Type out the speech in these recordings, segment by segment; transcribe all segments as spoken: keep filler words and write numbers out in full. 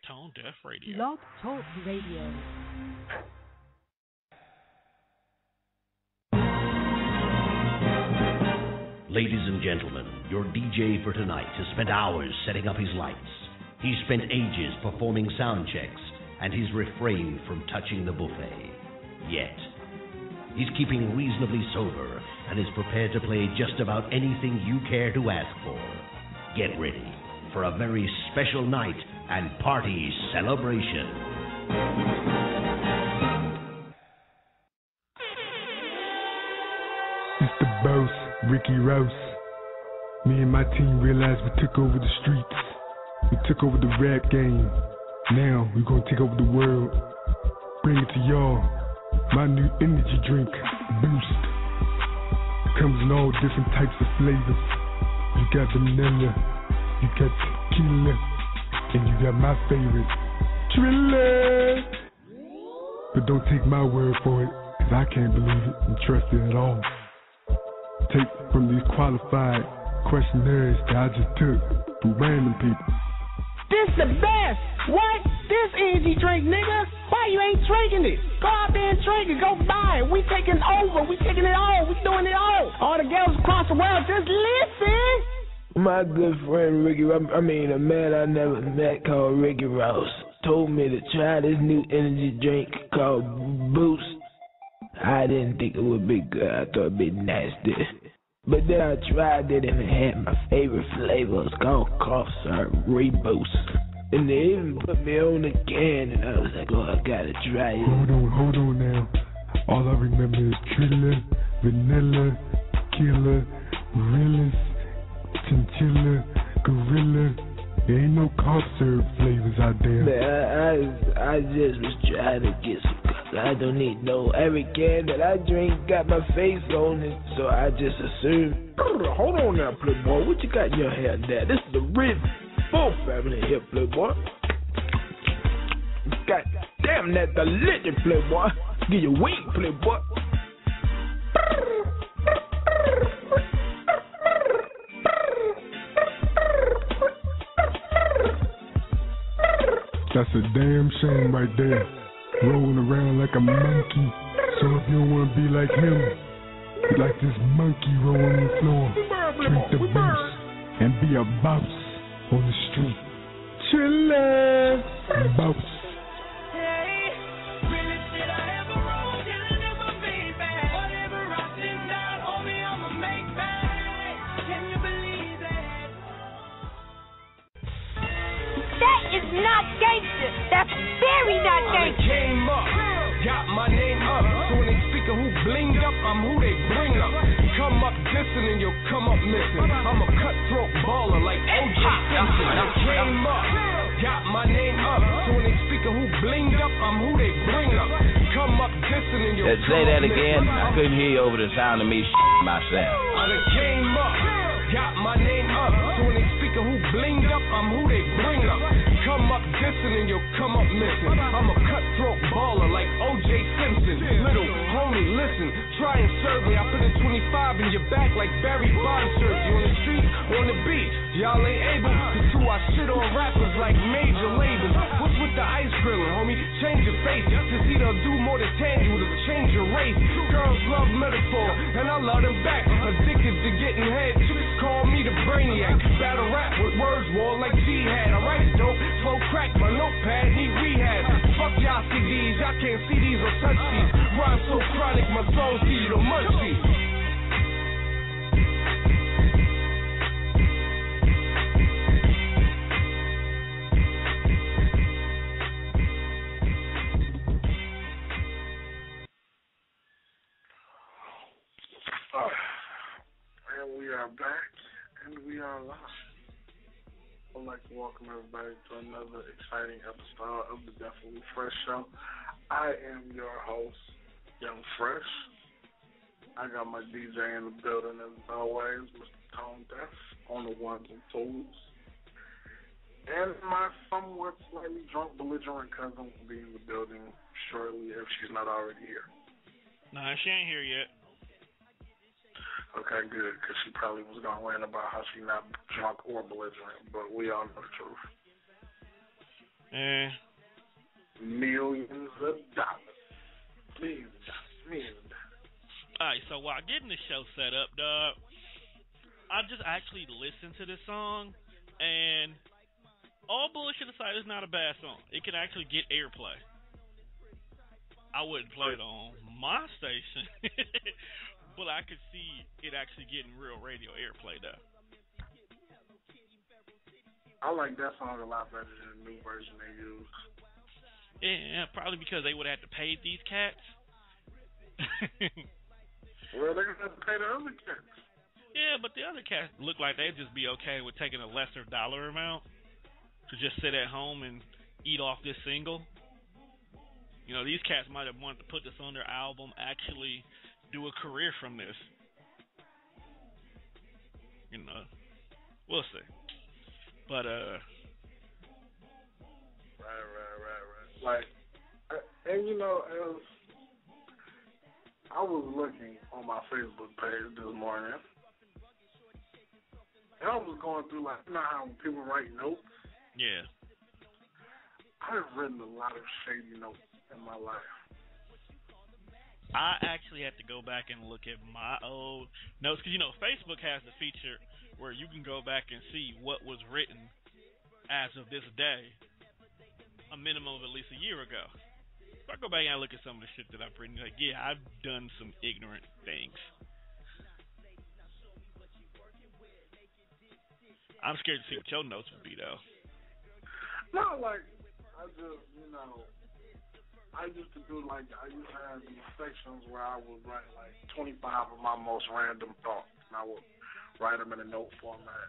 Tonedefradio. Blog Talk Radio. Ladies and gentlemen, your D J for tonight has spent hours setting up his lights. He's spent ages performing sound checks, and he's refrained from touching the buffet. Yet, he's keeping reasonably sober and is prepared to play just about anything you care to ask for. Get ready for a very special night and party celebration. It's the boss, Ricky Rouse. Me and my team realized we took over the streets. We took over the rap game. Now we're gonna take over the world. Bring it to y'all. My new energy drink, Boost. It comes in all different types of flavors. You got vanilla, you got tequila, and you got my favorite, Triller. But don't take my word for it, cause I can't believe it and trust it at all. Take from these qualified questionnaires that I just took from random people. This the best! What? This energy drink, nigga? Why you ain't drinking it? Go out there and drink it. Go buy it. We taking over. We taking it all. We doing it all. All the girls across the world, just listen. My good friend Ricky, I mean a man I never met called Ricky Rouse, told me to try this new energy drink called Boost. I didn't think it would be good. I thought it'd be nasty. But then I tried it and it had my favorite flavor. It's called cough syrup Reboost. And they even put me on the can and I was like, oh, I gotta try it. Hold on, hold on now. All I remember is Triller, vanilla, killer, realist, chinchilla, gorilla. There ain't no cough syrup flavors out there. Man, I, I, I just was trying to get some. I don't need no. Every can that I drink got my face on it, so I just assumed. Hold on now, Playboy. What you got in your hair there? This is the rib full family here, Playboy. God damn, that delicious, Playboy. Give you weed, Playboy. That's a damn shame right there. Rolling around like a monkey. So if you don't want to be like him, be like this monkey rolling on the floor. Drink the boost and be a boss on the street. Triller, boss. That is not gangster. That's very not gangster. I came up, got my name up. So when they speak of who blinged up, I'm who they bring up. Come up dissing and you'll come up missing. I'm a cutthroat baller like O J Simpson. I came up, got my name up. So when they speak of who blinged up, I'm who they bring up. Come up dissing and you'll Let's come say that up again. missing. I couldn't hear you over the sound of me myself. I done came up, got my name up. So when they speak of who blinged up, I'm who they bring up. Come up dissing and you'll come up missing. I'm a cutthroat baller like O J Simpson. Little homie, listen, try and serve me. I put a twenty-five in your back like Barry Bonds served you on the street, on the beach. Y'all ain't able to do I shit on rappers like major labels. What's with the ice grilling, homie? Change your face. To see they'll do more than tangible to change your race. Girls love metaphor, and I love them back. Addicted to getting head. Chicks call me the brainiac. Battle rap with words war like Jihad. I write dope. Slow crack, my notepad, need rehab. Fuck y'all C Ds, y'all can't see these or touch these. Rhyme so chronic, my soul's give you the munchies. And we are back, and we are live. I'd like to welcome everybody to another exciting episode of the Definitely Fresh Show. I am your host, Young Fresh. I got my D J in the building as always, Mister Tonedef, on the ones and twos. And my somewhat slightly drunk, belligerent cousin will be in the building shortly if she's not already here. Nah, she ain't here yet. Okay, good, because she probably was going to rant about how she's not drunk or belligerent, but we all know the truth. Eh. Millions of dollars. Millions of dollars. Millions of dollars. All right, so while getting the show set up, dog, I just actually listened to this song, and all bullshit aside, it's not a bad song. It can actually get airplay. I wouldn't play it on my station, but I could see it actually getting real radio airplay, though. I like that song a lot better than the new version they used. Yeah, probably because they would have to pay these cats. Well, they're going to have to pay the other cats. Yeah, but the other cats look like they'd just be okay with taking a lesser dollar amount to just sit at home and eat off this single. You know, these cats might have wanted to put this on their album, actually do a career from this. You know, we'll see. But, uh... Right, right, right, right. Like, and you know, as I was looking on my Facebook page this morning, and I was going through, like, you know how people write notes? Yeah. I've written a lot of shady notes in my life. I actually had to go back and look at my old notes, because, you know, Facebook has a feature where you can go back and see what was written as of this day, a minimum of at least a year ago. So I go back and I look at some of the shit that I've written, like, yeah, I've done some ignorant things. I'm scared to see what your notes would be, though. No, like, I just, you know, I used to do, like, I used to have these sections where I would write, like, twenty-five of my most random thoughts, and I would write them in a note format.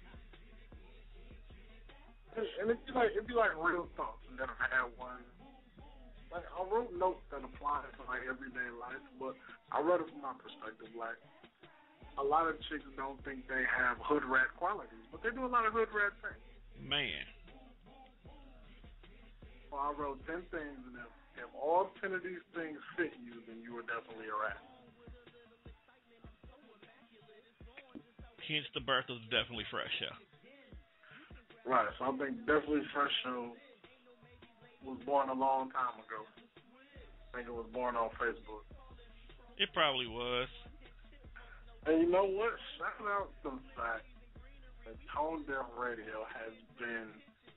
And, and it'd be like, it'd be like real thoughts, and then I had one, like, I wrote notes that apply to, like, everyday life, but I wrote it from my perspective, like, a lot of chicks don't think they have hood rat qualities, but they do a lot of hood rat things. Man. So I wrote ten things, and if, if all ten of these things fit you, then you were definitely a rat. Hence the birth of the Definitely Fresh Show. Right, so I think Definitely Fresh Show was born a long time ago. I think it was born on Facebook. It probably was. And you know what? Shout out to the fact that Tonedefradio has been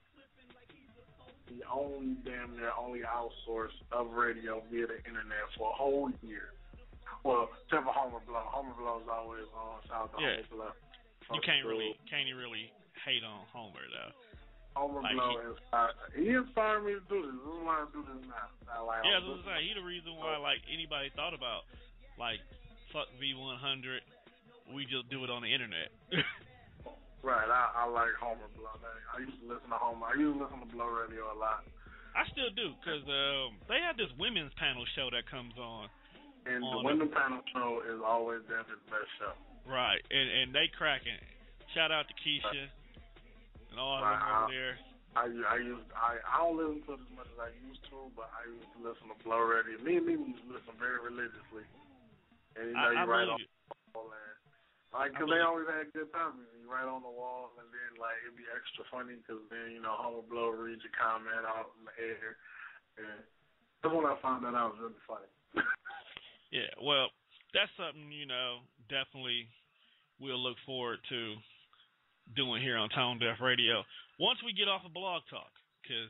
the only, damn near only outsource of radio via the internet for a whole year. Well, except for Homer Blow. Homer Blow's always on. Shout out to Yeah. Homer Blow. You can't really, can't you really hate on Homer, though. Homer like Blow he, inspired, he inspired me to do this. This is why I do this now. I like yeah, I was saying, he's the reason why, like, anybody thought about, like, fuck V one hundred, we just do it on the internet. Right, I, I like Homer Blow. I used to listen to Homer. I used to listen to Blow Radio a lot. I still do, because um, they have this women's panel show that comes on. And on the women's panel show is always Devin's best show. Right, and and they cracking. Shout out to Keisha right. and all of right, them over there. I, I used I, I don't listen to it as much as I used to, but I used to listen to Blow Radio. Me and Mimi used to listen very religiously. And you know, I, you I write on you. the wall, and like, cause they always had good times. You write on the wall, and then like it'd be extra funny, cause then you know Homer Blow reads your comment out in the air, and that's when I found that out was really funny. Yeah, well, that's something, you know, definitely we'll look forward to doing here on Tone Deaf Radio once we get off of Blog Talk, because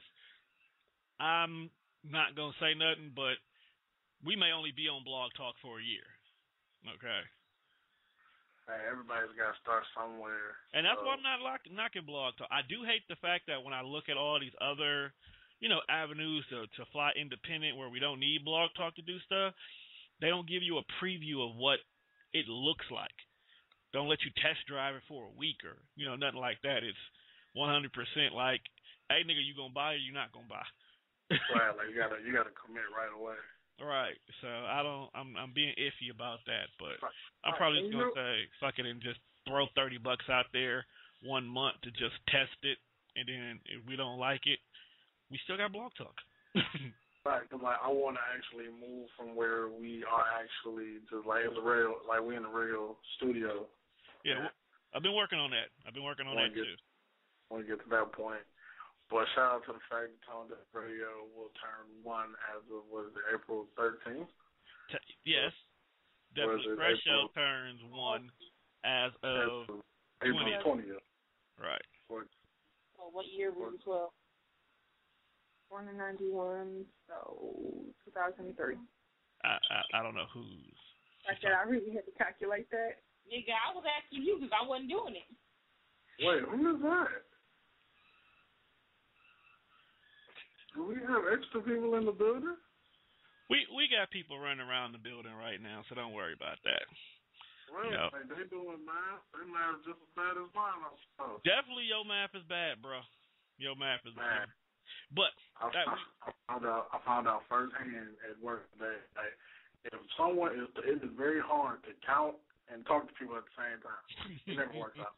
I'm not going to say nothing, but we may only be on Blog Talk for a year, okay? Hey, everybody's got to start somewhere. And that's so. why I'm not lock- knocking Blog Talk. I do hate the fact that when I look at all these other, you know, avenues to, to fly independent where we don't need Blog Talk to do stuff, they don't give you a preview of what it looks like. Don't let you test drive it for a week or, you know, nothing like that. It's one hundred percent like, hey, nigga, you going to buy or you not going to buy? Right, like you got to you gotta commit right away. Right. So I don't, I'm I'm being iffy about that, but right. I'm probably right. just going to say, fuck it and just throw thirty bucks out there one month to just test it. And then if we don't like it, we still got Blog Talk. Right, because like I want to actually move from where we are actually to like in the real, like we in the real studio. Yeah, I've been working on that. I've been working on that get, too. Want to get to that point, But shout out to the fact that Tonedefradio will turn one as of, what is it, April thirteenth? T- yes. Definitely Fresh Show turns one as of April twentieth. Right. Oh, what year were you twelve? Born in ninety-one, so two thousand three. I, I I don't know who's. I said I really had to calculate that. Nigga, I was asking you because I wasn't doing it. Wait, who is that? Do we have extra people in the building? We we got people running around the building right now, so don't worry about that. Right, no. Like they doing math. They math just as bad as mine, I suppose. Definitely your math is bad, bro. Your math is bad. But I, that, I, I found out I found out firsthand at work today. Like, if someone is, it is very hard to count and talk to people at the same time. It never works out.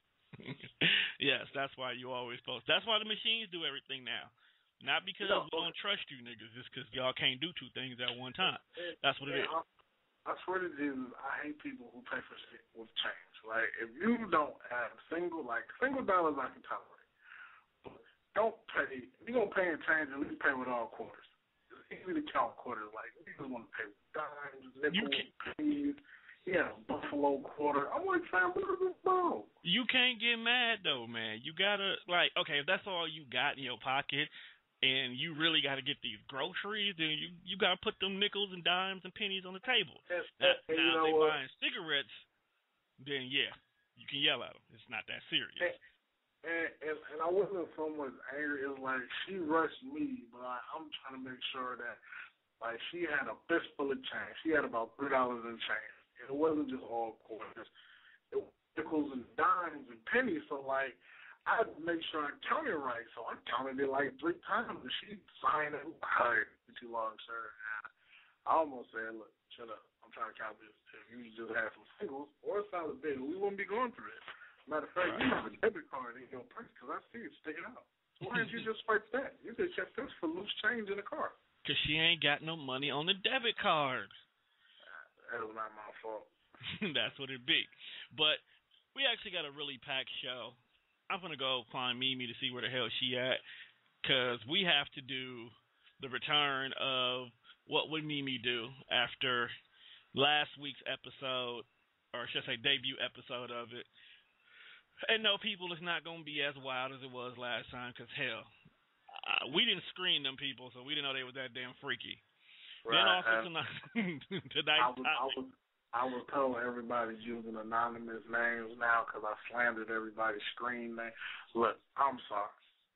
Yes, that's why you always post. That's why the machines do everything now. Not because no, we don't trust you niggas, it's because y'all can't do two things at one time. That's what it is. I, I swear to Jesus, I hate people who pay for shit with change. Like, if you don't have single, like, single dollars I can tolerate. But don't pay, if you're going to pay in change, at least pay with all quarters. It's easy to count quarters. Like, you just want to pay with dimes, nickels, pennies. Yeah, Buffalo quarter. I'm like, fam, what is this bro? You can't get mad, though, man. You got to, like, okay, if that's all you got in your pocket, and you really got to get these groceries, then you you got to put them nickels and dimes and pennies on the table. And, now, and now you know if they what? buying cigarettes, then yeah, you can yell at them. It's not that serious. And, and, and, and I wasn't so much angry. It's like she rushed me, but I, I'm trying to make sure that, like, she had a fistful of change. She had about three dollars in change. And it wasn't just all quarters. It was nickels and dimes and pennies. So, like, I had to make sure I counted right, so I counted it like three times, and she signed it. All right, too long, sir. I almost said, look, shut up. I'm trying to count this. If you just had some singles or a solid bid, we wouldn't be going through this. Matter of fact, right. You have a debit card in your purse because I see it sticking out. Why didn't you just swipe that? You could have kept this for loose change in the car. Because she ain't got no money on the debit card. That was not my fault. That's what it be. But we actually got a really packed show. I'm going to go find Mimi to see where the hell she at, because we have to do the return of What Would Mimi Do after last week's episode, or should I say debut episode of it. And no, people, it's not going to be as wild as it was last time, because hell, uh, we didn't screen them people, so we didn't know they were that damn freaky. Right. Then also tonight, tonight's I was, I was, I was told everybody's using anonymous names now because I slandered everybody's screen name. Look, I'm sorry.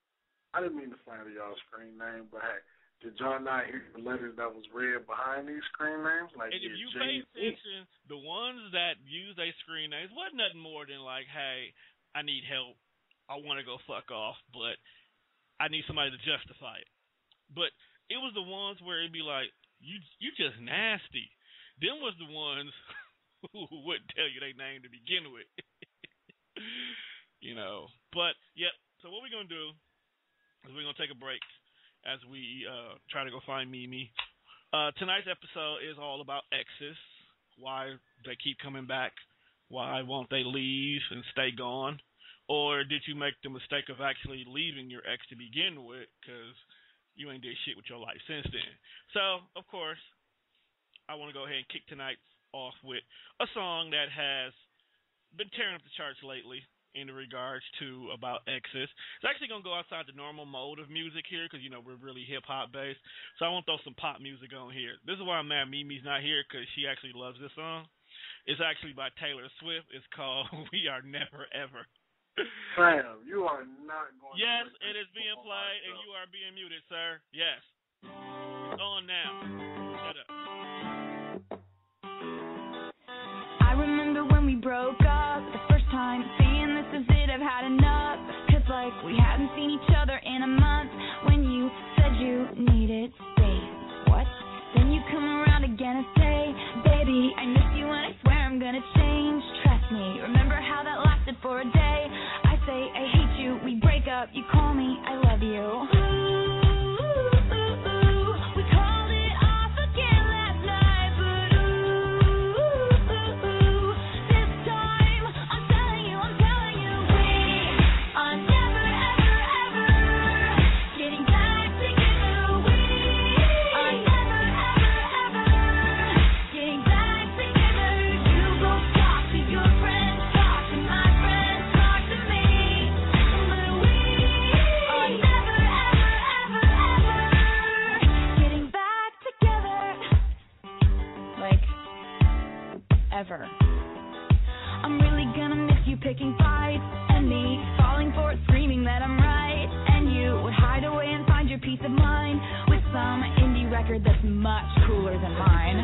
I didn't mean to slander y'all's screen name, but hey, did y'all not hear the letters that was read behind these screen names? Like, and if you pay attention, the ones that use their screen names wasn't nothing more than like, hey, I need help. I want to go fuck off, but I need somebody to justify it. But it was the ones where it'd be like, you you just nasty. Them was the ones who wouldn't tell you their name to begin with. You know. But, yep. So what we're going to do is we're going to take a break as we uh, try to go find Mimi. Uh, tonight's episode is all about exes, why they keep coming back, why won't they leave and stay gone, or did you make the mistake of actually leaving your ex to begin with because you ain't did shit with your life since then. So, of course, I want to go ahead and kick tonight off with a song that has been tearing up the charts lately in regards to about exes. It's actually going to go outside the normal mode of music here because, you know, we're really hip-hop based. So I want to throw some pop music on here. This is why I'm mad Mimi's not here, because she actually loves this song. It's actually by Taylor Swift. It's called We Are Never Ever. Sam, you are not going yes, to... Yes, it is being played, and you are being muted, sir. Yes. It's on now. Shut up. I remember when we broke up, the first time saying this is it, I've had enough. Cause like we hadn't seen each other in a month. When you said you needed space, what? Then you come around again and say, baby, I miss you and I swear I'm gonna change. Trust me, remember how that lasted for a day? I say I hate you, we break up, you call me, I love you. ever. I'm really gonna miss you picking fights and me falling for it, screaming that I'm right. And you would hide away and find your peace of mind with some indie record that's much cooler than mine.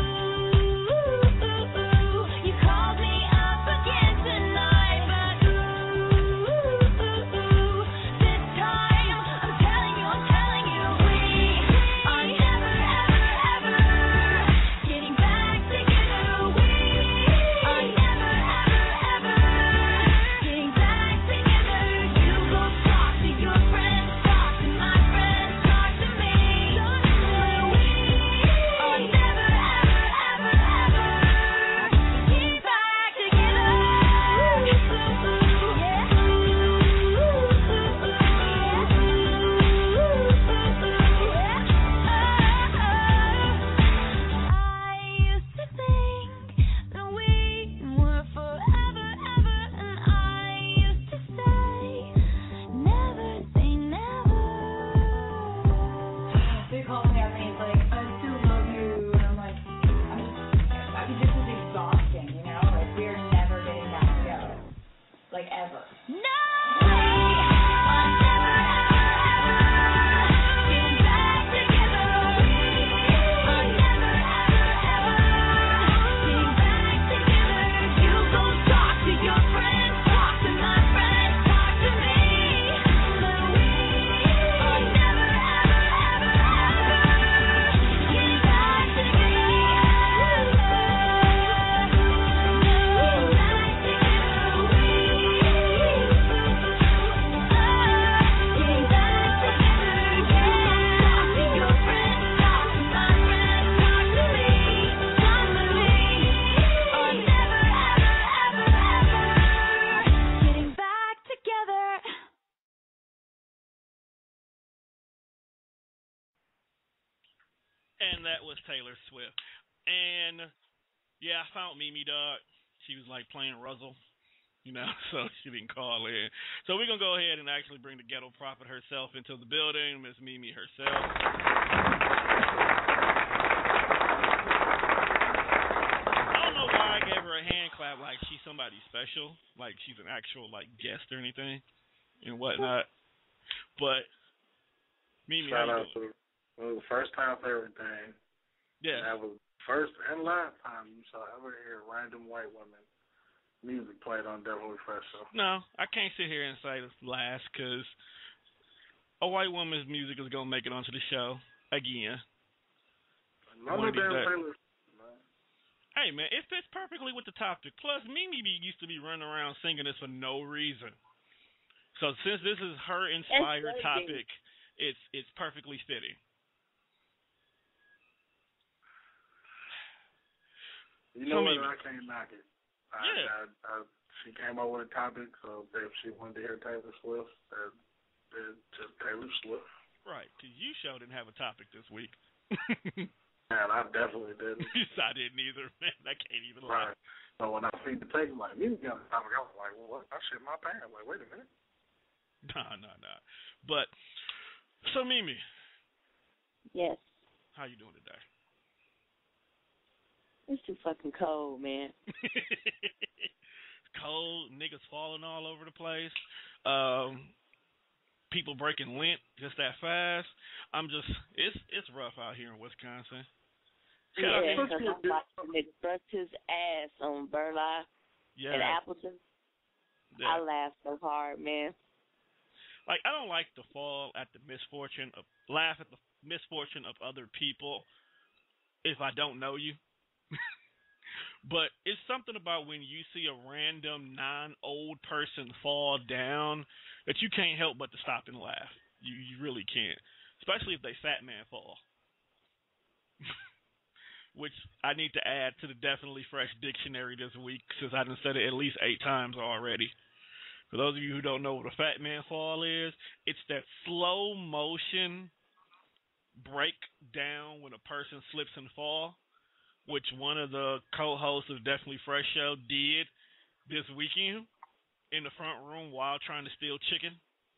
And that was Taylor Swift. And, yeah, I found Mimi, dog. She was, like, playing Ruzzle, you know, so she didn't call in. So we're going to go ahead and actually bring the Ghetto Prophet herself into the building, Miss Mimi herself. I don't know why I gave her a hand clap like she's somebody special, like she's an actual, like, guest or anything and whatnot. But, Mimi, shout how you out doing? to It was the first time for everything. Yeah. And that was first and last time you shall ever hear random white women music played on Definitely Fresh Show. No, I can't sit here and say this last because a white woman's music is going to make it onto the show again. No damn Taylor. Hey, man, it fits perfectly with the topic. Plus, Mimi used to be running around singing this for no reason. So since this is her inspired topic, it's it's perfectly fitting. You know what? I can't knock it. I, yeah. I, I, she came up with a topic, so if she wanted to hear Taylor Swift, then, then just Taylor Swift. Right, because you sure didn't have a topic this week. Man, I definitely didn't. I didn't either, man. I can't even lie. Right. So when I see the tape, I'm like, you got a topic, I was like, well, what? I shit my pants. I'm like, wait a minute. Nah, nah, nah. But, so Mimi. Yes. How you doing today? It's too fucking cold, man. Cold, niggas falling all over the place. Um, people breaking lint just that fast. I'm just, it's it's rough out here in Wisconsin. Yeah, because I watched a nigga bust his ass on Burleigh yeah. and Appleton. Yeah. I laughed so hard, man. Like, I don't like to fall at the misfortune of, laugh at the misfortune of other people if I don't know you. But it's something about when you see a random non-old person fall down that you can't help but to stop and laugh. You you really can't. Especially if they fat man fall. Which I need to add to the Definitely Fresh dictionary this week since I done said it at least eight times already. For those of you who don't know what a fat man fall is, it's that slow motion breakdown when a person slips and fall, which one of the co-hosts of Definitely Fresh Show did this weekend in the front room while trying to steal chicken.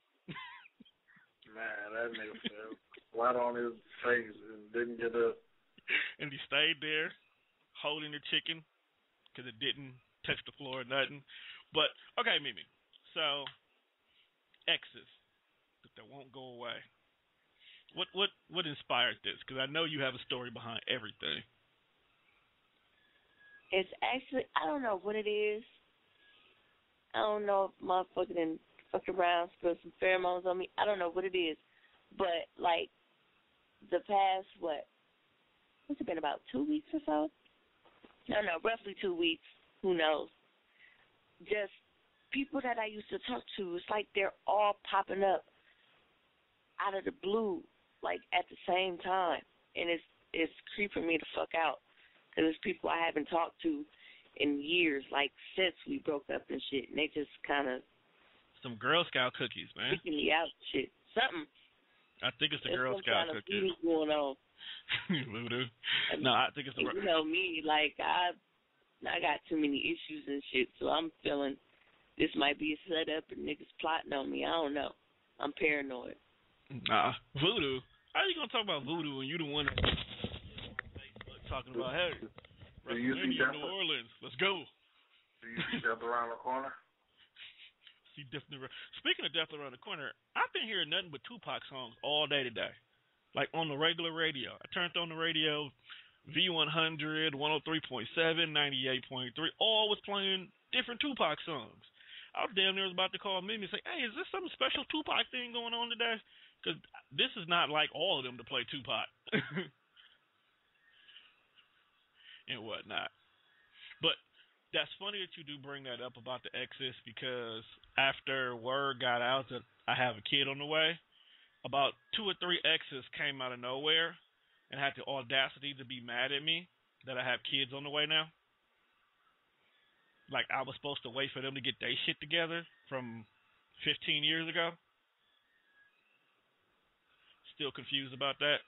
Man, that nigga fell flat on his face and didn't get up. And he stayed there holding the chicken because it didn't touch the floor or nothing. But, okay, Mimi. So, exes that won't go away. What what what inspired this? Because I know you have a story behind everything. It's actually, I don't know what it is. I don't know if motherfucker done fucked around, spilled some pheromones on me. I don't know what it is. But, like, the past, what? What's it been, about two weeks or so? I don't know, roughly two weeks. Who knows? Just people that I used to talk to, it's like they're all popping up out of the blue, like, at the same time. And it's it's creeping me the fuck out. Because it's people I haven't talked to in years, like, since we broke up and shit. And they just kind of... Some Girl Scout cookies, man. Freaking me out and shit. Something. I think it's the There's Girl some Scout kind of cookies. voodoo going on. Voodoo? No, I think it's the... You know me, like, I, I got too many issues and shit, so I'm feeling this might be a setup and niggas plotting on me. I don't know. I'm paranoid. Nah, voodoo? How you gonna talk about voodoo when you the one that's talking about, hey, WrestleMania in New Orleans, let's go. Do you see Death Around the Corner? See Death Around. Speaking of Death Around the Corner, I've been hearing nothing but Tupac songs all day today, like on the regular radio. I turned on the radio, V one hundred, one oh three point seven, ninety-eight point three, all was playing different Tupac songs. I was damn near about to call Mimi and say, hey, is this some special Tupac thing going on today? Because this is not like all of them to play Tupac. And whatnot. But that's funny that you do bring that up about the exes, because after word got out that I have a kid on the way, about two or three exes came out of nowhere and had the audacity to be mad at me that I have kids on the way now. Like I was supposed to wait for them to get their shit together from fifteen years ago. Still confused about that.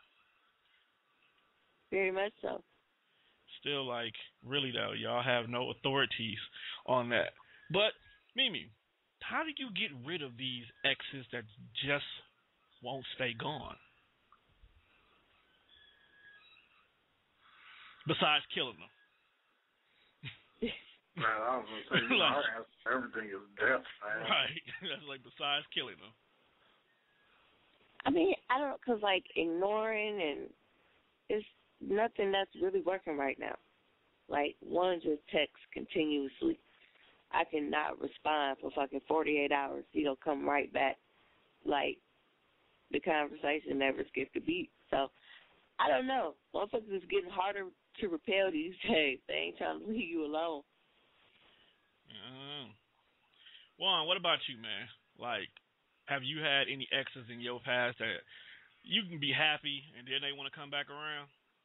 Very much so. Still, like, really, though, y'all have no authorities on that. But, Mimi, how do you get rid of these exes that just won't stay gone? Besides killing them. Man, I was going to say, you know, our answer, everything is death, man. Right. That's like besides killing them. I mean, I don't know, because, like, ignoring and it's nothing that's really working right now. Like, one just texts continuously. I cannot respond for fucking forty-eight hours. He'll come right back. Like, the conversation never skipped a beat. So, I don't know. Motherfuckers is getting harder to repel these days. They ain't trying to leave you alone. Mm. Juan, what about you, man? Like, have you had any exes in your past that you can be happy and then they want to come back around?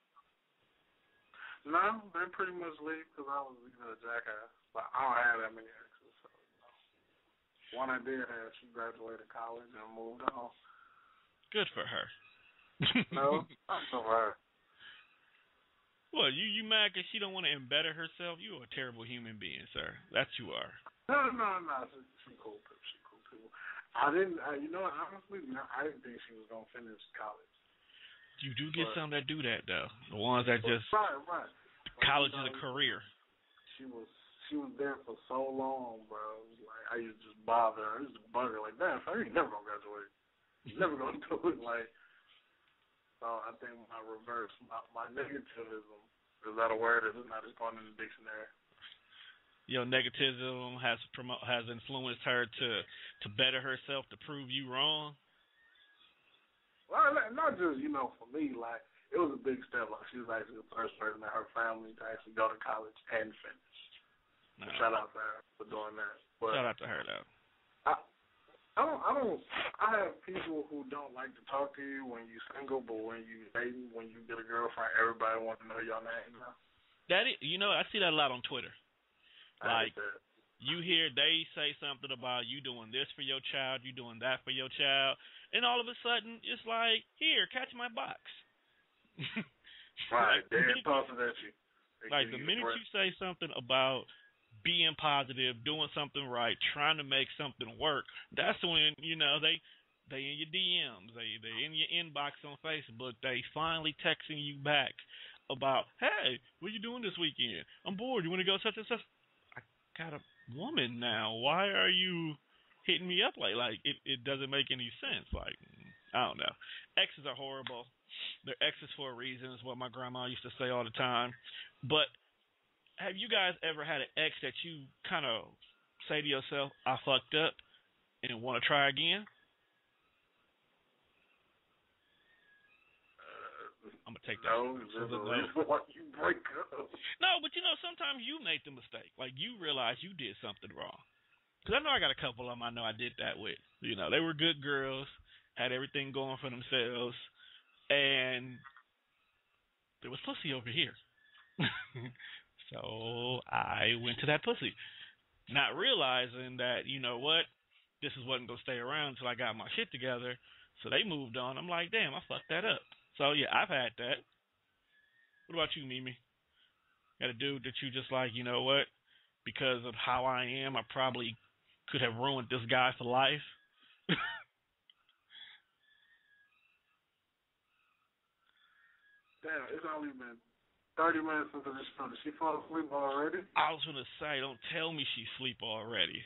No, they pretty much leave because I was, you know, a jackass. But I don't have that many exes. So, you know. One I did have, she graduated college and moved on. Good for her. No, not so her. Well, you you mad because she don't want to embetter herself? You are a terrible human being, sir. That you are. No, no, no. She, she cool too. She cool too. I didn't. I, you know, honestly, I didn't think she was gonna finish college. You do get but, some that do that though. The ones that just right, right. College like, is a career. She was she was there for so long, bro. Like I used to just bother her. I used to bug her like, damn, I ain't never gonna graduate. You're never gonna do it. Like, so I think my reverse, my, my negativism, is that a word? Is it not just going in the dictionary? Your negativism has promote has influenced her to to better herself, to prove you wrong. Well, not just, you know, for me, like, it was a big step. Like, she was actually the first person in her family to actually go to college and finish. No. Shout out to her for doing that. But shout out to her, though. I, I don't, I don't, I have people who don't like to talk to you when you're single, but when you dating, when you get a girlfriend, everybody wants to know your name now. That is, you know, I see that a lot on Twitter. Like, you hear they say something about you doing this for your child, you doing that for your child, and all of a sudden, it's like, here, catch my box. Right, like, they're tossing at you. They like, the minute you say something about being positive, doing something right, trying to make something work, that's when, you know, they they in your D Ms, they they in your inbox on Facebook, they finally texting you back. about, hey, what are you doing this weekend? I'm bored. You want to go such and such? I got a woman now. Why are you hitting me up like like it, it doesn't make any sense? Like, I don't know. Exes are horrible. They're exes for a reason, is what my grandma used to say all the time. But have you guys ever had an ex that you kind of say to yourself, I fucked up and want to try again? I'm going to take that. No, there's a reason why you break up. No, but you know, sometimes you make the mistake. Like, you realize you did something wrong. Because I know I got a couple of them I know I did that with. You know, they were good girls, had everything going for themselves, and there was pussy over here. So I went to that pussy, not realizing that, you know what, this is wasn't going to stay around until I got my shit together. So they moved on. I'm like, damn, I fucked that up. So, yeah, I've had that. What about you, Mimi? Got a dude that you just like, you know what, because of how I am, I probably could have ruined this guy for life. Damn, it's only been thirty minutes into this show. Did she fall asleep already? I was going to say, don't tell me she's asleep already.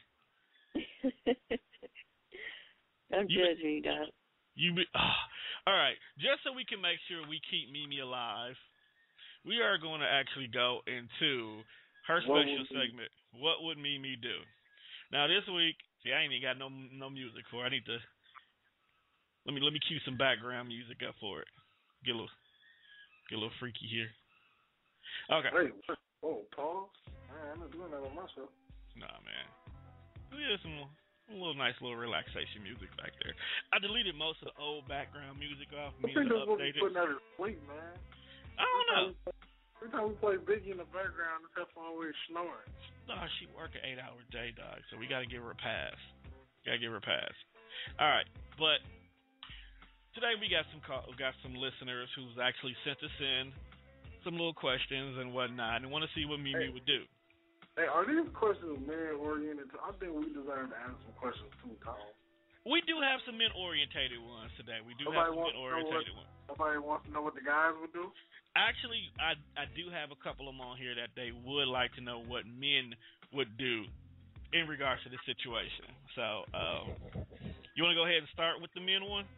Don't you judge me, dog. You be, oh. All right, just so we can make sure we keep Mimi alive, we are going to actually go into her special segment, What Would Mimi Do? Now, this week, see, I ain't even got no no music for it. I need to, let me let me cue some background music up for it. Get a little, get a little freaky here. Okay. Wait, oh, pause? Man, I'm not doing that on myself. Nah, man. Yeah, some a little nice little relaxation music back there. I deleted most of the old background music off. I think that's what we're putting out of sleep, man. I don't know. Every time we play Biggie in the background, it's that always snoring. No, she work an eight-hour day, dog, so we got to give her a pass. Got to give her a pass. All right, but today we got some call, we got some listeners who's actually sent us in some little questions and whatnot, and want to see what Mimi hey. would do. Hey, are these questions man-oriented? I think we deserve to ask some questions too, Tom. We do have some men-orientated ones today. We do Nobody have some men-orientated what, ones. Nobody wants to know what the guys would do? Actually, I I do have a couple of them on here that they would like to know what men would do in regards to this situation. So, um, you want to go ahead and start with the men one?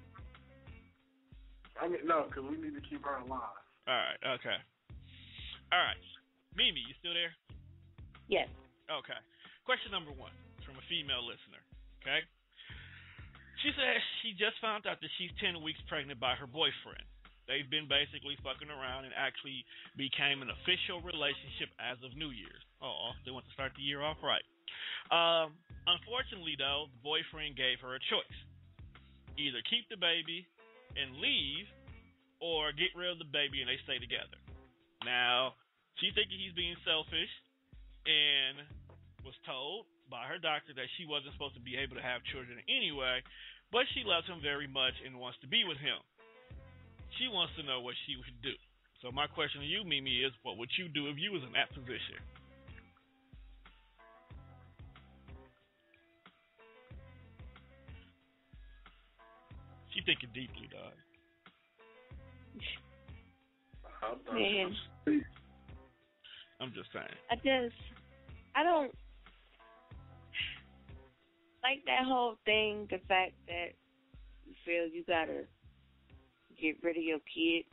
I mean, no, because we need to keep her alive. All right, okay. All right. Mimi, you still there? Yes. Okay. Question number one from a female listener, okay? She says she just found out that she's ten weeks pregnant by her boyfriend. They've been basically fucking around and actually became an official relationship as of New Year's. Oh, they want to start the year off right. Um, unfortunately, though, the boyfriend gave her a choice. Either keep the baby and leave, or get rid of the baby and they stay together. Now, she's thinking he's being selfish and was told by her doctor that she wasn't supposed to be able to have children anyway, but she loves him very much and wants to be with him. She wants to know what she would do. So my question to you, Mimi, is what would you do if you was in that position? She thinking deeply, dog. Man. I'm just saying. I just, I don't like that whole thing, the fact that you feel you gotta get rid of your kid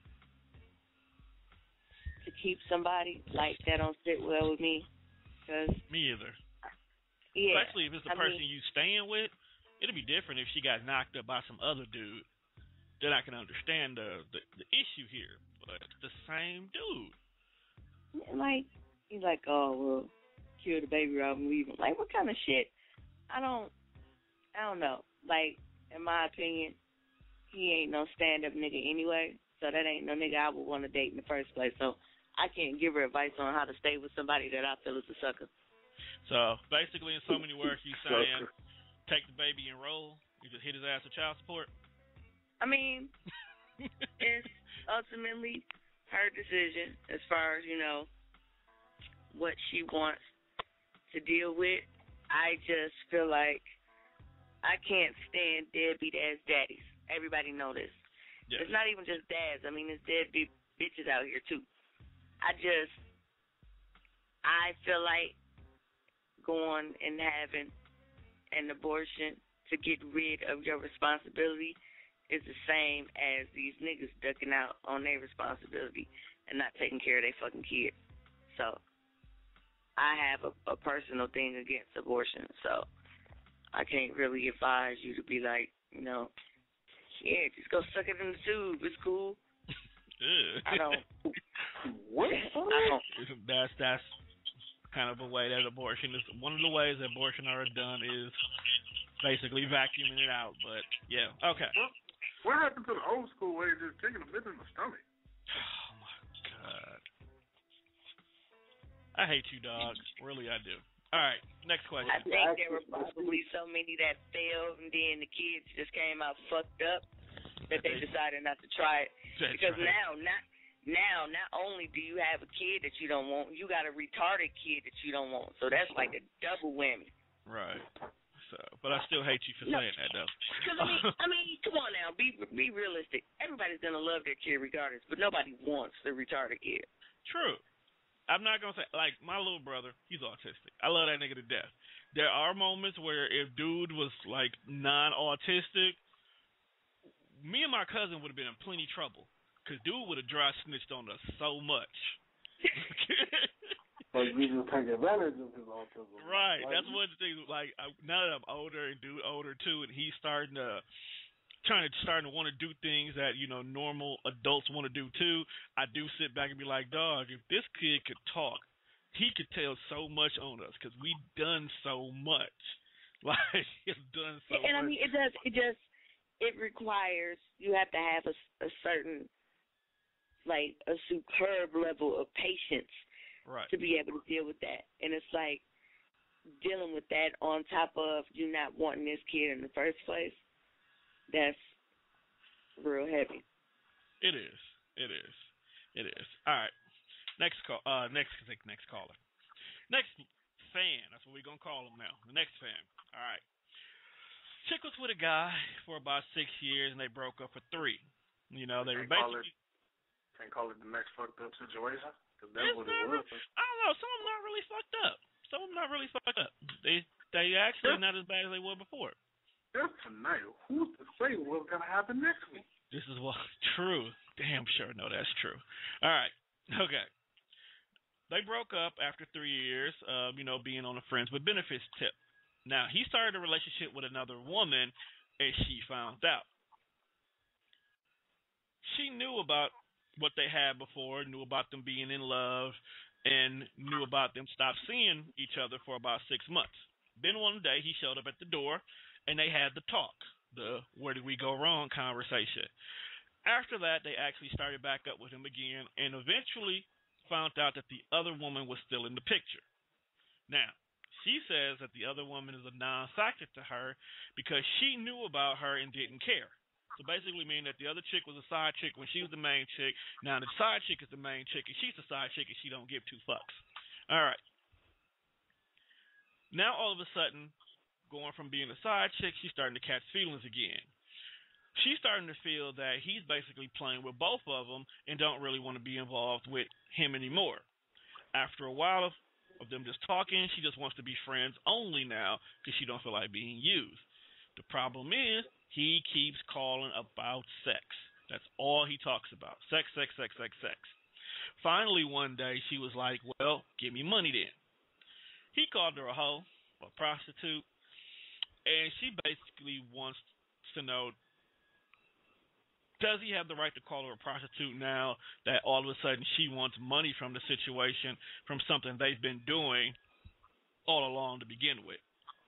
to keep somebody. Like, that don't sit well with me. Cause, me either. Yeah. Especially if it's the I person mean, you staying with. It'd be different if she got knocked up by some other dude. Then I can understand the, the, the issue here. But it's the same dude. Like, he's like, oh, well, kill the baby out and leave him. Like, what kind of shit? I don't, I don't know. Like, in my opinion, he ain't no stand-up nigga anyway, so that ain't no nigga I would want to date in the first place. So I can't give her advice on how to stay with somebody that I feel is a sucker. So basically, in so many words, you saying take the baby and roll? You just hit his ass with child support? I mean, it's ultimately her decision as far as, you know, what she wants to deal with. I just feel like I can't stand deadbeat ass daddies. Everybody know this. Yeah. It's not even just dads. I mean, it's deadbeat bitches out here too. I just, I feel like going and having an abortion to get rid of your responsibility is the same as these niggas ducking out on their responsibility and not taking care of their fucking kids. So I have a, a personal thing against abortion, so I can't really advise you to be like, you know, yeah, just go suck it in the tube. It's cool. I don't. What? I don't. That's that's kind of a way that abortion is. One of the ways that abortion are done is basically vacuuming it out. But yeah, okay. What, what happened to the old school way of just taking a bit in the stomach? Oh my God. I hate you, dog. Really, I do. All right, next question. I think there were probably so many that failed, and then the kids just came out fucked up that they decided not to try it. That's because right. now, not now, not only do you have a kid that you don't want, you got a retarded kid that you don't want. So that's like a double whammy. Right. So, but I still hate you for No. saying that, though. Because I mean, I mean, come on now, be be realistic. Everybody's gonna love their kid regardless, but nobody wants the retarded kid. True. I'm not going to say, like, my little brother, he's autistic. I love that nigga to death. There are moments where if dude was, like, non-autistic, me and my cousin would have been in plenty trouble because dude would have dry snitched on us so much. Like, we just take advantage of his autism. Right. Like, That's one of the things, like, I, now that I'm older and dude older, too, and he's starting to... trying to starting to want to do things that, you know, normal adults want to do too, I do sit back and be like, dog, if this kid could talk, he could tell so much on us because we've done so much. Like, he's done so and much. I mean, it does, it just, it requires, you have to have a, a certain, like, a superb level of patience right. to be able to deal with that. And it's like, dealing with that on top of you not wanting this kid in the first place. That's real heavy. It is. It is. It is. All right. Next call. Uh, next, next caller. Next fan. That's what we're gonna call him now. The next fan. All right. Chick was with a guy for about six years, and they broke up for three. You know, they were basically. Can't call it the next fucked up situation because that's what it was. I don't know. Some of them not really fucked up. Some of them not really fucked up. They they actually not as bad as they were before. Just tonight. Who's to say what's gonna happen next week? This is what true. Damn sure, no, that's true. All right, okay. They broke up after three years of you know being on a friends with benefits tip. Now he started a relationship with another woman, and she found out. She knew about what they had before, knew about them being in love, and knew about them stop seeing each other for about six months. Then one day he showed up at the door. And they had the talk, the where did we go wrong conversation. After that, they actually started back up with him again and eventually found out that the other woman was still in the picture. Now, she says that the other woman is a non-factor to her because she knew about her and didn't care. So basically meaning that the other chick was a side chick when she was the main chick. Now the side chick is the main chick and she's the side chick and she don't give two fucks. All right. Now all of a sudden, going from being a side chick, she's starting to catch feelings again. She's starting to feel that he's basically playing with both of them and don't really want to be involved with him anymore. After a while of, of them just talking, she just wants to be friends only now because she don't feel like being used. The problem is he keeps calling about sex. That's all he talks about. Sex, sex, sex, sex, sex. Finally, one day, she was like, well, give me money then. He called her a hoe, a prostitute, and she basically wants to know, does he have the right to call her a prostitute now that all of a sudden she wants money from the situation, from something they've been doing all along to begin with?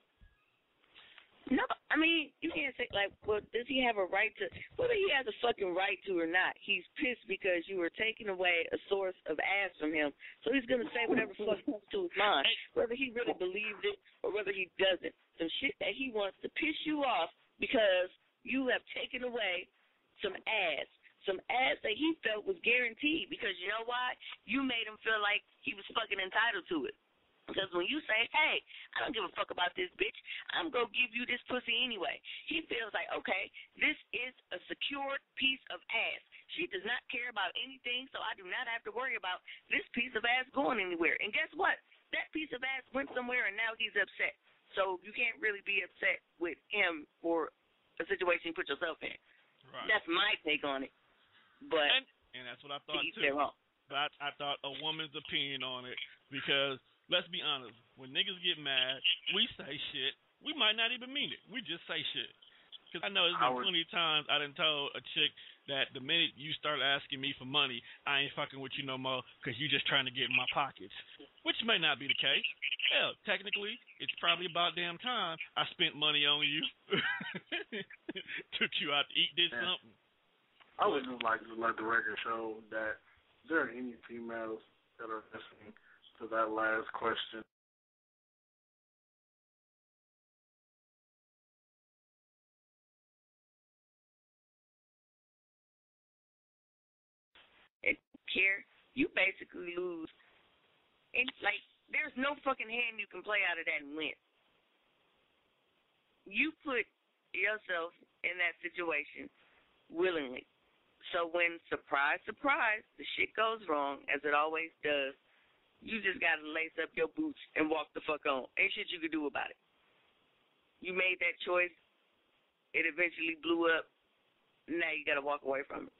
No, I mean, you can't say, like, well, does he have a right to, whether he has a fucking right to or not, he's pissed because you were taking away a source of ass from him, so he's going to say whatever fuck comes to his mind, whether he really believes it or whether he doesn't. Some shit that he wants to piss you off because you have taken away some ass, some ass that he felt was guaranteed because you know why? You made him feel like he was fucking entitled to it. Because when you say, hey, I don't give a fuck about this bitch, I'm going to give you this pussy anyway, he feels like, okay, this is a secured piece of ass. She does not care about anything, so I do not have to worry about this piece of ass going anywhere. And guess what? That piece of ass went somewhere, and now he's upset. So you can't really be upset with him for a situation you put yourself in. Right. That's my take on it. But and, and that's what I thought, too. Wrong. But I, I thought a woman's opinion on it, because let's be honest, when niggas get mad, we say shit. We might not even mean it. We just say shit. Because I know there's been plenty of times I done told a chick that the minute you start asking me for money, I ain't fucking with you no more because you just trying to get in my pockets, which may not be the case. Hell, technically, it's probably about damn time I spent money on you. Took you out to eat, did yeah. something. I would just like to let the record show that if there are any females that are listening to that last question, care, you basically lose. And like, there's no fucking hand you can play out of that and win. You put yourself in that situation willingly. So when, surprise, surprise, the shit goes wrong, as it always does, you just got to lace up your boots and walk the fuck on. Ain't shit you can do about it. You made that choice. It eventually blew up. Now you got to walk away from it.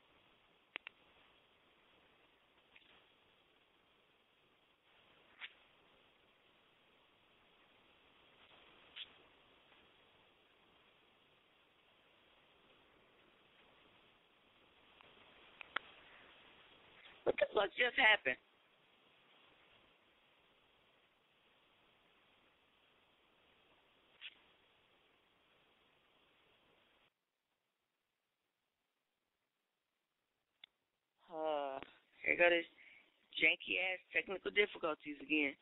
What the fuck just happened? Uh, here go this janky ass technical difficulties again.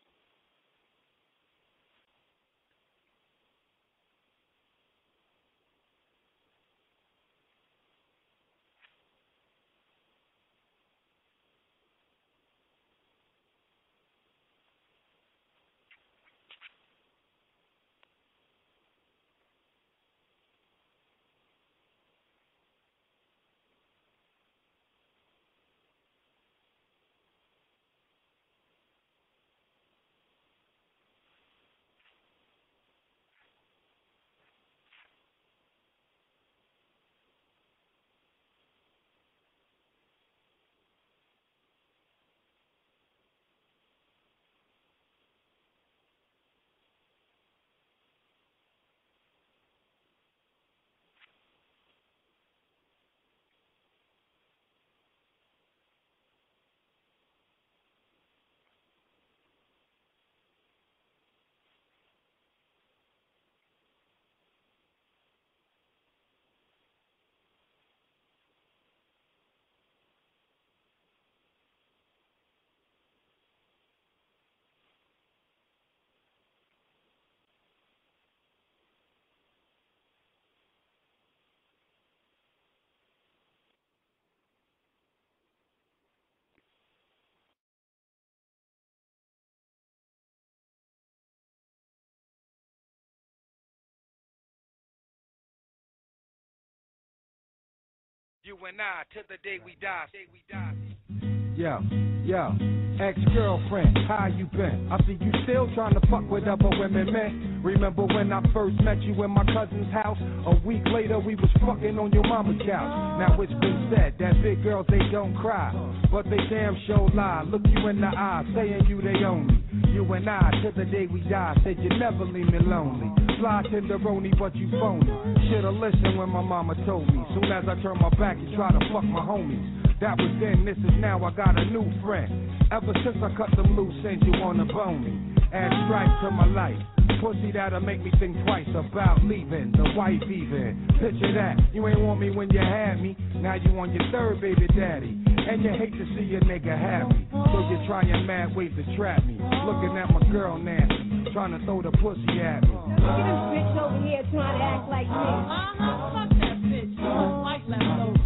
You and I, till the day we die. Day we die. Yo, yo, ex-girlfriend, how you been? I see you still trying to fuck with other women, man. Remember when I first met you in my cousin's house? A week later, we was fucking on your mama's couch. Now it's been said that big girls, they don't cry, but they damn sure lie. Look you in the eye, saying you they own me. You and I, till the day we die, said you never leave me lonely. Fly tenderoni, but you phony. Shoulda listened when my mama told me. Soon as I turn my back, you try to fuck my homies. That was then, this is now, I got a new friend. Ever since I cut them loose, since you wanna bone me. Add stripes to my life. Pussy that'll make me think twice about leaving, the wife even. Picture that, you ain't want me when you had me. Now you on your third baby daddy. And you hate to see a nigga happy. So you're trying mad ways to trap me. Looking at my girl nasty, trying to throw the pussy at me. Look at this bitch over here trying to act like me. Uh-huh, fuck that bitch. She don't like leftovers.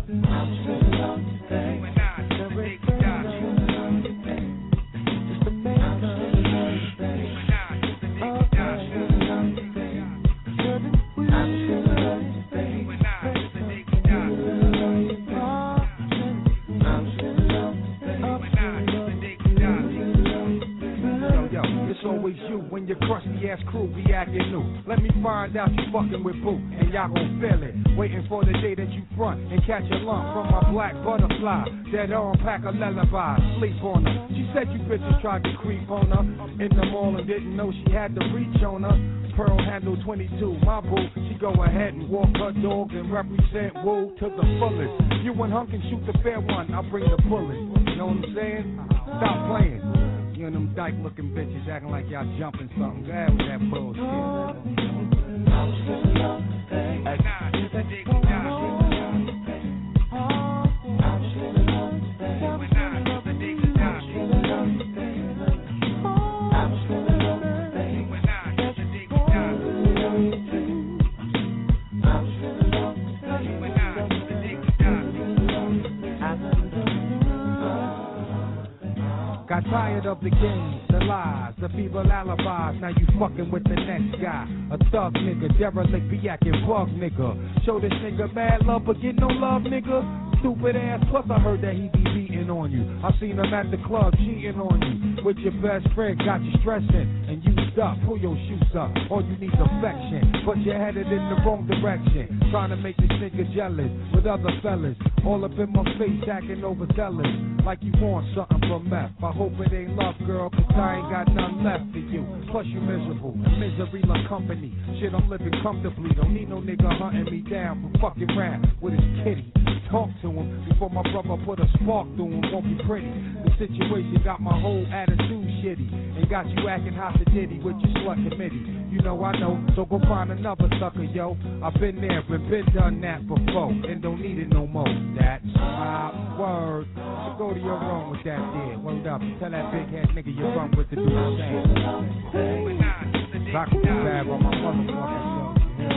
your crusty ass crew be acting new. Let me find out you fucking with Boo, and y'all gon' feel it. Waiting for the day that you front and catch a lump from my black butterfly. That arm pack a lullaby, sleep on her. She said you bitches tried to creep on her in the mall and didn't know she had to reach on her. Pearl handle twenty-two, my boo. She go ahead and walk her dog and represent Woo to the fullest. You and Hunk can shoot the fair one, I'll bring the bullet. You know what I'm saying? Stop playing. You and them dyke looking bitches acting like y'all jumping something. Go ahead with that bullshit. Got tired of the games, the lies, the feeble alibis. Now you fucking with the next guy, a thug nigga, derelict, be acting bug nigga. Show this nigga mad love, but get no love, nigga. Stupid ass, plus I heard that he be beating on you. I seen him at the club cheating on you. With your best friend, got you stressing and you stuck. Pull your shoes up, all you need affection, but you're headed in the wrong direction. Trying to make this nigga jealous with other fellas, all up in my face acting overzealous, like you want something from meth. I hope it ain't love, girl, cause I ain't got none left for you. Plus you miserable, and misery like company. Shit, I'm living comfortably, don't need no nigga hunting me down for fucking rap with his kitty. Talk to him before my brother put a spark through him, won't be pretty. The situation got my whole attitude shitty, and got you acting hot to ditty with your slut committee. You know I know, so go find another sucker, yo. I've been there and been done that before, and don't need it no more. That's my word. So go to your room with that there. Word up, tell that big head nigga you run with to do the same. Rock the bag on my motherfucking show.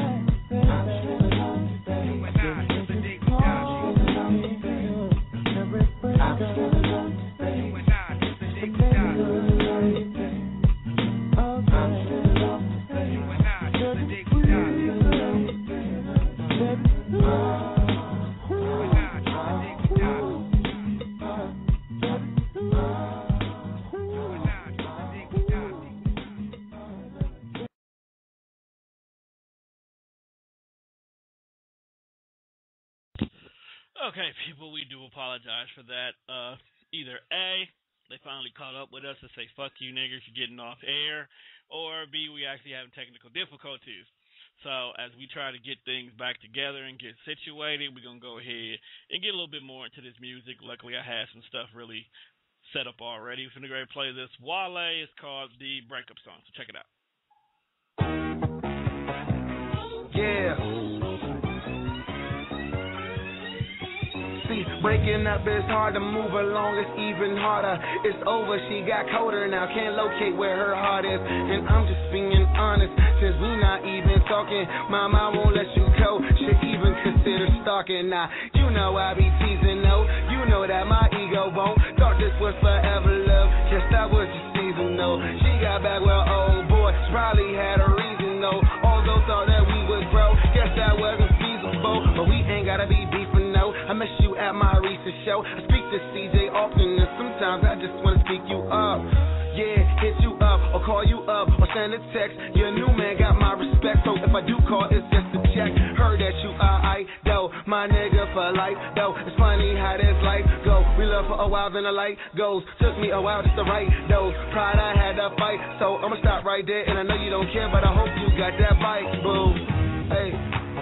Okay, people, we do apologize for that. Uh, either A, they finally caught up with us to say, fuck you niggers, you're getting off air, or B, we actually having technical difficulties. So as we try to get things back together and get situated, we're going to go ahead and get a little bit more into this music. Luckily, I had some stuff really set up already. We're going to go play this. Wale is called the Breakup Song, so check it out. Yeah. Breaking up is hard to move along, it's even harder. It's over, she got colder now, can't locate where her heart is. And I'm just being honest, since we not even talking. My mind won't let you go, should even consider stalking. Now, you know I be teasing, no, you know that my ego won't. Thought this was forever love, guess that was just season, no. She got back with old boy, probably had a reason, no. Although thought that we would grow, guess that wasn't feasible. But we ain't gotta be beefing, no. I miss you at my recent show. I speak to C J often, and sometimes I just wanna speak you up. Yeah, hit you up, or call you up, or send a text. Your new man got my respect, so if I do call, it's just a check. Heard that you alright, though, my nigga for life, though. It's funny how this life go. We love for a while, then the light goes. Took me a while just to write those. Pride I had to fight, so I'ma stop right there. And I know you don't care, but I hope you got that bite, boo. Hey.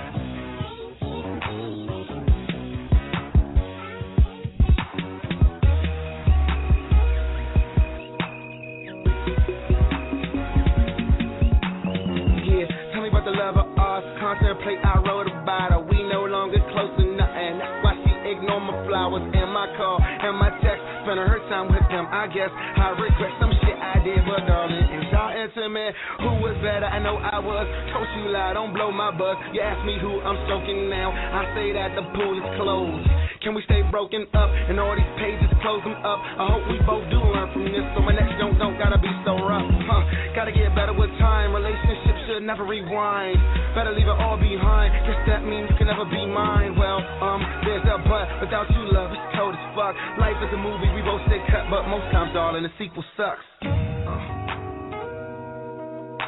The love of ours, contemplate, I wrote about her. We no longer close to nothing. That's why she ignored my flowers and my call and my text. Spending her time with them, I guess. I regret some shit I did, but darling, is y'all intimate? Who was better? I know I was. Told you lie, don't blow my buzz. You ask me who I'm stroking now. I say that the pool is closed. Can we stay broken up and all these pages close them up? I hope we both do learn from this, so my next don't don't gotta be so rough. Huh? Gotta get better with time. Relationships should never rewind. Better leave it all behind. Guess that means you can never be mine. Well, um, there's a but. Without you, love, it's cold as fuck. Life is a movie, we both stay cut, but most times, darling, the sequel sucks. Uh.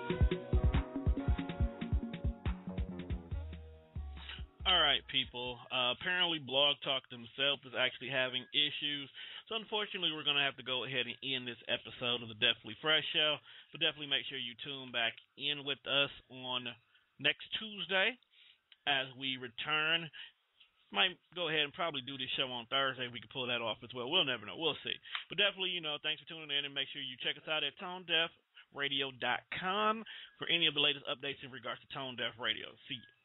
All right, people. Uh, apparently, Blog Talk themselves is actually having issues. So, unfortunately, we're going to have to go ahead and end this episode of the Definitely Fresh Show. But definitely make sure you tune back in with us on next Tuesday as we return. Might go ahead and probably do this show on Thursday if we can pull that off as well. We'll never know. We'll see. But definitely, you know, thanks for tuning in, and make sure you check us out at tone def radio dot com for any of the latest updates in regards to Tone Deaf Radio. See you.